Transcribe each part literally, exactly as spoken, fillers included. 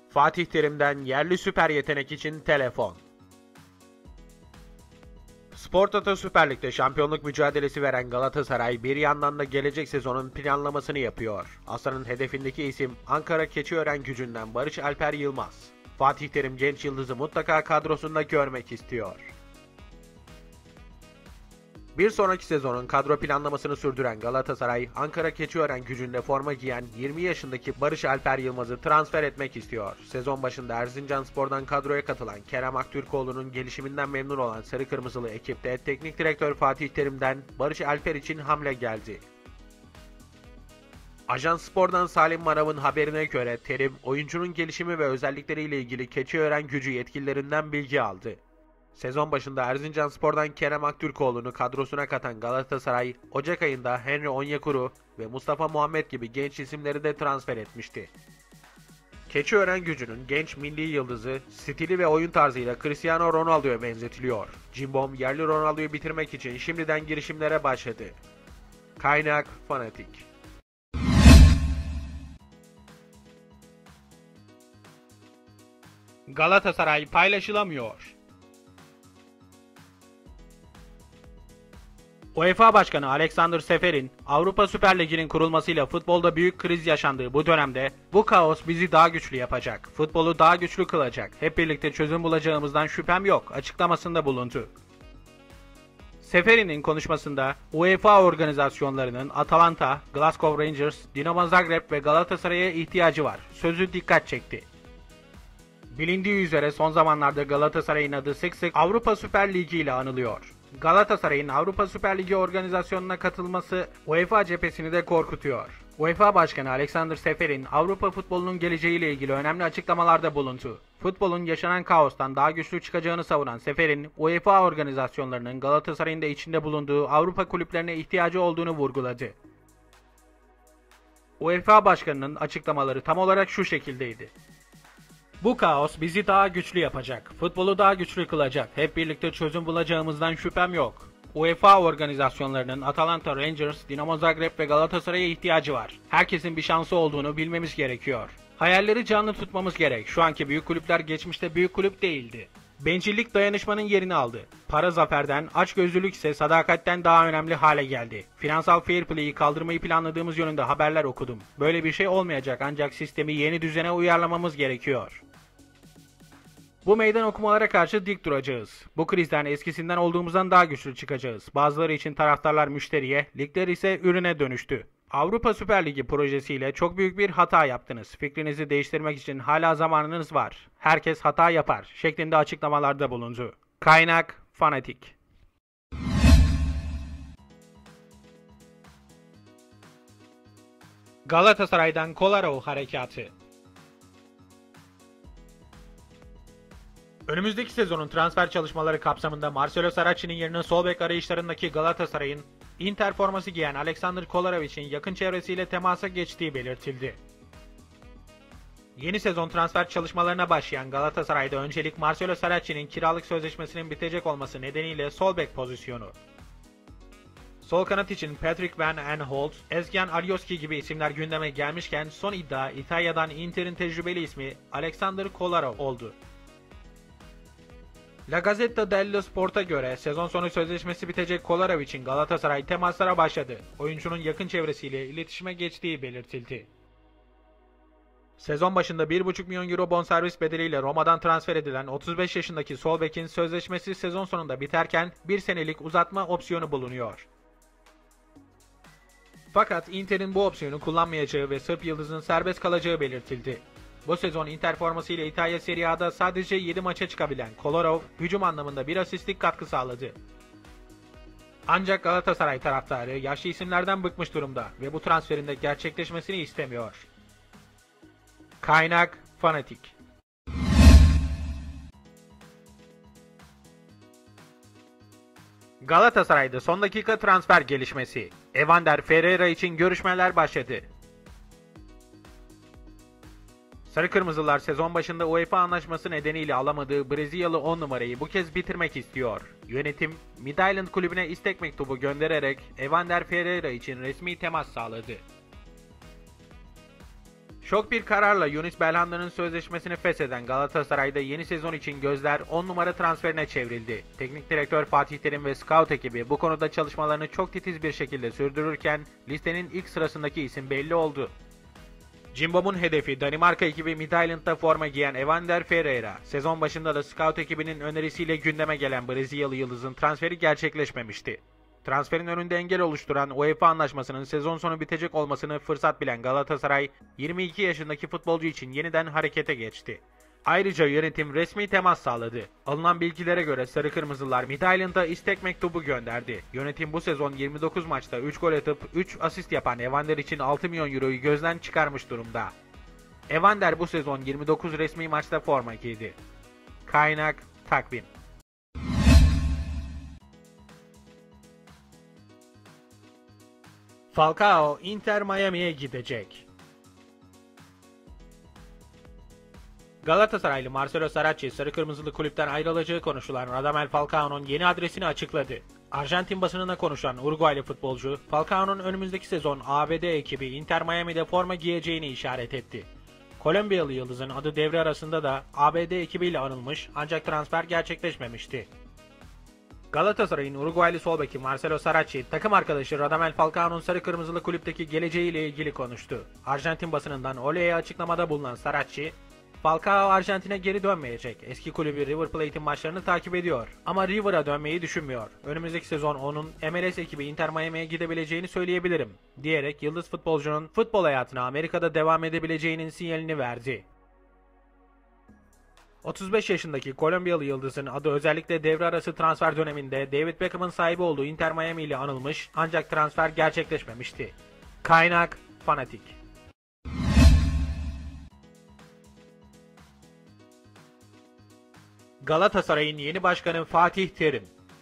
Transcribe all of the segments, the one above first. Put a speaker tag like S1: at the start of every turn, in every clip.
S1: Fatih Terim'den yerli süper yetenek için telefon. Spor Toto Süper Lig'de şampiyonluk mücadelesi veren Galatasaray bir yandan da gelecek sezonun planlamasını yapıyor. Aslan'ın hedefindeki isim Ankara Keçiören-Gücü'nden Barış Alper Yılmaz. Fatih Terim genç yıldızı mutlaka kadrosunda görmek istiyor. Bir sonraki sezonun kadro planlamasını sürdüren Galatasaray, Ankara Keçiören-Gücü'nde forma giyen yirmi yaşındaki Barış Alper Yılmaz'ı transfer etmek istiyor. Sezon başında Erzincanspor'dan kadroya katılan Kerem Aktürkoğlu'nun gelişiminden memnun olan Sarı Kırmızılı ekipte teknik direktör Fatih Terim'den Barış Alper için hamle geldi. Ajansspor'dan Salim Marav'ın haberine göre Terim, oyuncunun gelişimi ve özellikleriyle ilgili Keçiören-Gücü yetkililerinden bilgi aldı. Sezon başında Erzincanspor'dan Kerem Aktürkoğlu'nu kadrosuna katan Galatasaray, Ocak ayında Henry Onyekuru ve Mustafa Muhammed gibi genç isimleri de transfer etmişti. Keçiören-Gücü'nün genç milli yıldızı, stili ve oyun tarzıyla Cristiano Ronaldo'ya benzetiliyor. Cimbom, yerli Ronaldo'yu bitirmek için şimdiden girişimlere başladı. Kaynak Fanatik. Galatasaray paylaşılamıyor. UEFA Başkanı Alexander Seferin, Avrupa Süper Ligi'nin kurulmasıyla futbolda büyük kriz yaşandığı bu dönemde, "Bu kaos bizi daha güçlü yapacak, futbolu daha güçlü kılacak, hep birlikte çözüm bulacağımızdan şüphem yok" açıklamasında bulundu. Seferin'in konuşmasında UEFA organizasyonlarının Atalanta, Glasgow Rangers, Dinamo Zagreb ve Galatasaray'a ihtiyacı var sözü dikkat çekti. Bilindiği üzere son zamanlarda Galatasaray'ın adı sık sık Avrupa Süper Ligi ile anılıyor. Galatasaray'ın Avrupa Süper Ligi organizasyonuna katılması UEFA cephesini de korkutuyor. UEFA Başkanı Alexander Seferin, Avrupa futbolunun geleceğiyle ilgili önemli açıklamalarda bulundu. Futbolun yaşanan kaostan daha güçlü çıkacağını savunan Seferin, UEFA organizasyonlarının Galatasaray'ın da içinde bulunduğu Avrupa kulüplerine ihtiyacı olduğunu vurguladı. UEFA Başkanı'nın açıklamaları tam olarak şu şekildeydi. "Bu kaos bizi daha güçlü yapacak, futbolu daha güçlü kılacak, hep birlikte çözüm bulacağımızdan şüphem yok. UEFA organizasyonlarının Atalanta, Rangers, Dinamo Zagreb ve Galatasaray'a ihtiyacı var. Herkesin bir şansı olduğunu bilmemiz gerekiyor. Hayalleri canlı tutmamız gerek. Şu anki büyük kulüpler geçmişte büyük kulüp değildi. Bencillik dayanışmanın yerini aldı. Para zaferden, açgözlülük ise sadakatten daha önemli hale geldi. Finansal fair play'i kaldırmayı planladığımız yönünde haberler okudum. Böyle bir şey olmayacak ancak sistemi yeni düzene uyarlamamız gerekiyor. Bu meydan okumalara karşı dik duracağız. Bu krizden eskisinden olduğumuzdan daha güçlü çıkacağız. Bazıları için taraftarlar müşteriye, ligler ise ürüne dönüştü. Avrupa Süper Ligi projesiyle çok büyük bir hata yaptınız. Fikrinizi değiştirmek için hala zamanınız var. Herkes hata yapar" şeklinde açıklamalarda bulundu. Kaynak Fanatik. Galatasaray'dan Kolarov harekatı. Önümüzdeki sezonun transfer çalışmaları kapsamında Marcelo Saracchi'nin yerine sol bek arayışlarındaki Galatasaray'ın Inter forması giyen Alexander Kolarov için yakın çevresiyle temasa geçtiği belirtildi. Yeni sezon transfer çalışmalarına başlayan Galatasaray'da öncelik Marcelo Saracchi'nin kiralık sözleşmesinin bitecek olması nedeniyle sol bek pozisyonu. Sol kanat için Patrick Van Aanholt, Ezgen Alioski gibi isimler gündeme gelmişken son iddia İtalya'dan Inter'in tecrübeli ismi Alexander Kolarov oldu. La Gazzetta dello Sport'a göre sezon sonu sözleşmesi bitecek Kolarov için Galatasaray temaslara başladı. Oyuncunun yakın çevresiyle iletişime geçtiği belirtildi. Sezon başında bir buçuk milyon euro bonservis bedeliyle Roma'dan transfer edilen otuz beş yaşındaki sol bekin sözleşmesi sezon sonunda biterken bir senelik uzatma opsiyonu bulunuyor. Fakat Inter'in bu opsiyonu kullanmayacağı ve Sırp yıldızın serbest kalacağı belirtildi. Bu sezon Inter formasıyla İtalya Serie A'da sadece yedi maça çıkabilen Kolarov, hücum anlamında bir asistlik katkı sağladı. Ancak Galatasaray taraftarı yaşlı isimlerden bıkmış durumda ve bu transferin de gerçekleşmesini istemiyor. Kaynak Fanatik. Galatasaray'da son dakika transfer gelişmesi. Evander Ferreira için görüşmeler başladı. Sarı Kırmızılar sezon başında UEFA anlaşması nedeniyle alamadığı Brezilyalı on numarayı bu kez bitirmek istiyor. Yönetim, Midtjylland kulübüne istek mektubu göndererek Evander Ferreira için resmi temas sağladı. Şok bir kararla Yunus Belhanda'nın sözleşmesini fesheden Galatasaray'da yeni sezon için gözler on numara transferine çevrildi. Teknik direktör Fatih Terim ve scout ekibi bu konuda çalışmalarını çok titiz bir şekilde sürdürürken listenin ilk sırasındaki isim belli oldu. Cimbom'un hedefi Danimarka ekibi Midtjylland'da forma giyen Evander Ferreira. Sezon başında da scout ekibinin önerisiyle gündeme gelen Brezilyalı yıldızın transferi gerçekleşmemişti. Transferin önünde engel oluşturan UEFA anlaşmasının sezon sonu bitecek olmasını fırsat bilen Galatasaray, yirmi iki yaşındaki futbolcu için yeniden harekete geçti. Ayrıca yönetim resmi temas sağladı. Alınan bilgilere göre Sarı Kırmızılar Midtjylland'a istek mektubu gönderdi. Yönetim bu sezon yirmi dokuz maçta üç gol atıp üç asist yapan Evander için altı milyon euroyu gözden çıkarmış durumda. Evander bu sezon yirmi dokuz resmi maçta forma giydi. Kaynak Takvim. Falcao Inter Miami'ye gidecek. Galatasaraylı Marcelo Saracchi, Sarı Kırmızılı kulüpten ayrılacağı konuşulan Radamel Falcao'nun yeni adresini açıkladı. Arjantin basınına konuşan Uruguaylı futbolcu, Falcao'nun önümüzdeki sezon A B D ekibi Inter Miami'de forma giyeceğini işaret etti. Kolombiyalı yıldızın adı devre arasında da A B D ekibiyle anılmış ancak transfer gerçekleşmemişti. Galatasaray'ın Uruguaylı sol beki Marcelo Saracchi, takım arkadaşı Radamel Falcao'nun Sarı Kırmızılı kulüpteki geleceğiyle ilgili konuştu. Arjantin basınından Ole'ye açıklamada bulunan Saracchi, Falcao Arjantin'e geri dönmeyecek. Eski kulübü River Plate'in maçlarını takip ediyor. Ama River'a dönmeyi düşünmüyor. Önümüzdeki sezon onun M L S ekibi Inter Miami'ye gidebileceğini söyleyebilirim, diyerek yıldız futbolcunun futbol hayatına Amerika'da devam edebileceğinin sinyalini verdi. otuz beş yaşındaki Kolombiyalı yıldızın adı özellikle devre arası transfer döneminde David Beckham'ın sahibi olduğu Inter Miami ile anılmış ancak transfer gerçekleşmemişti. Kaynak Fanatik. Galatasaray'ın yeni başkanı Fatih Terim.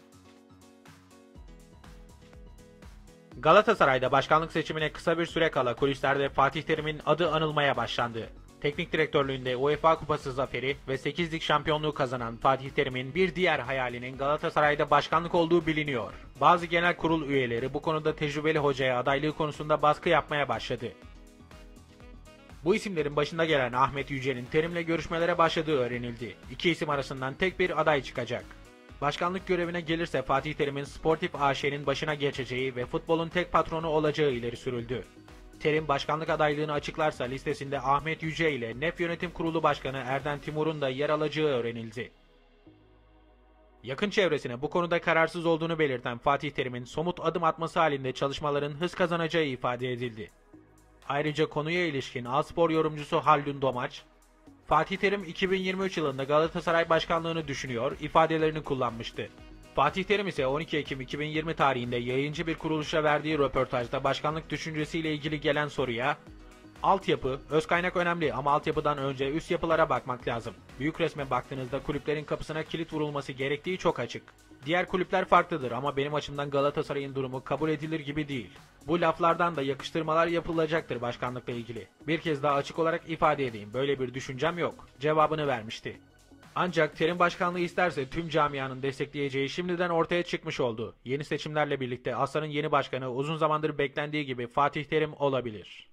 S1: Galatasaray'da başkanlık seçimine kısa bir süre kala kulislerde Fatih Terim'in adı anılmaya başlandı. Teknik direktörlüğünde UEFA Kupası zaferi ve sekiz lig şampiyonluğu kazanan Fatih Terim'in bir diğer hayalinin Galatasaray'da başkanlık olduğu biliniyor. Bazı genel kurul üyeleri bu konuda tecrübeli hocaya adaylığı konusunda baskı yapmaya başladı. Bu isimlerin başında gelen Ahmet Yücel'in Terim'le görüşmelere başladığı öğrenildi. İki isim arasından tek bir aday çıkacak. Başkanlık görevine gelirse Fatih Terim'in Sportif A Ş'nin başına geçeceği ve futbolun tek patronu olacağı ileri sürüldü. Terim başkanlık adaylığını açıklarsa listesinde Ahmet Yüce ile N E F Yönetim Kurulu Başkanı Erden Timur'un da yer alacağı öğrenildi. Yakın çevresine bu konuda kararsız olduğunu belirten Fatih Terim'in somut adım atması halinde çalışmaların hız kazanacağı ifade edildi. Ayrıca konuya ilişkin A-Spor yorumcusu Haldun Domaç, Fatih Terim iki bin yirmi üç yılında Galatasaray başkanlığını düşünüyor ifadelerini kullanmıştı. Fatih Terim ise on iki Ekim iki bin yirmi tarihinde yayıncı bir kuruluşa verdiği röportajda başkanlık düşüncesiyle ilgili gelen soruya, "Altyapı, öz kaynak önemli ama altyapıdan önce üst yapılara bakmak lazım. Büyük resme baktığınızda kulüplerin kapısına kilit vurulması gerektiği çok açık. Diğer kulüpler farklıdır ama benim açımdan Galatasaray'ın durumu kabul edilir gibi değil. Bu laflardan da yakıştırmalar yapılacaktır başkanlıkla ilgili. Bir kez daha açık olarak ifade edeyim, böyle bir düşüncem yok," cevabını vermişti. Ancak Terim başkanlığı isterse tüm camianın destekleyeceği şimdiden ortaya çıkmış oldu. Yeni seçimlerle birlikte Aslan'ın yeni başkanı uzun zamandır beklendiği gibi Fatih Terim olabilir.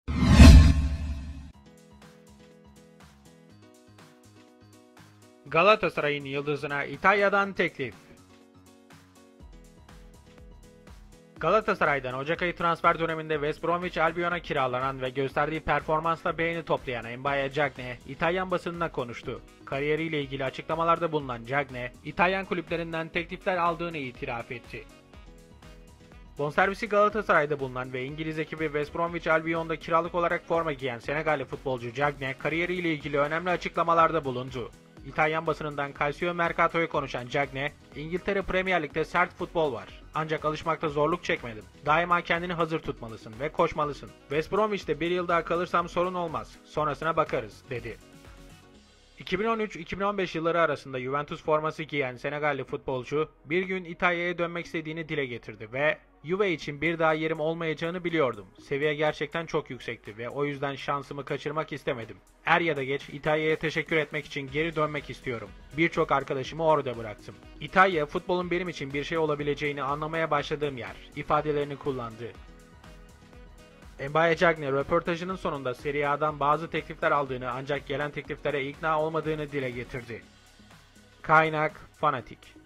S1: Galatasaray'ın yıldızına İtalya'dan teklif. Galatasaray'dan Ocak ayı transfer döneminde West Bromwich Albion'a kiralanan ve gösterdiği performansla beğeni toplayan Mbaye Diagne, İtalyan basınına konuştu. Kariyeriyle ilgili açıklamalarda bulunan Diagne, İtalyan kulüplerinden teklifler aldığını itiraf etti. Bonservisi Galatasaray'da bulunan ve İngiliz ekibi West Bromwich Albion'da kiralık olarak forma giyen Senegalli futbolcu Diagne, kariyeriyle ilgili önemli açıklamalarda bulundu. İtalyan basınından Calcio Mercato'yu konuşan Diagne, "İngiltere Premier Lig'de sert futbol var. Ancak alışmakta zorluk çekmedim. Daima kendini hazır tutmalısın ve koşmalısın. West Bromwich'te bir yıl daha kalırsam sorun olmaz. Sonrasına bakarız," dedi. iki bin on üç iki bin on beş yılları arasında Juventus forması giyen Senegalli futbolcu bir gün İtalya'ya dönmek istediğini dile getirdi ve "Juve için bir daha yerim olmayacağını biliyordum. Seviye gerçekten çok yüksekti ve o yüzden şansımı kaçırmak istemedim. Er ya da geç İtalya'ya teşekkür etmek için geri dönmek istiyorum. Birçok arkadaşımı orada bıraktım. İtalya, futbolun benim için bir şey olabileceğini anlamaya başladığım yer," ifadelerini kullandı. Mbaye Cagney röportajının sonunda Serie A'dan bazı teklifler aldığını ancak gelen tekliflere ikna olmadığını dile getirdi. Kaynak Fanatik.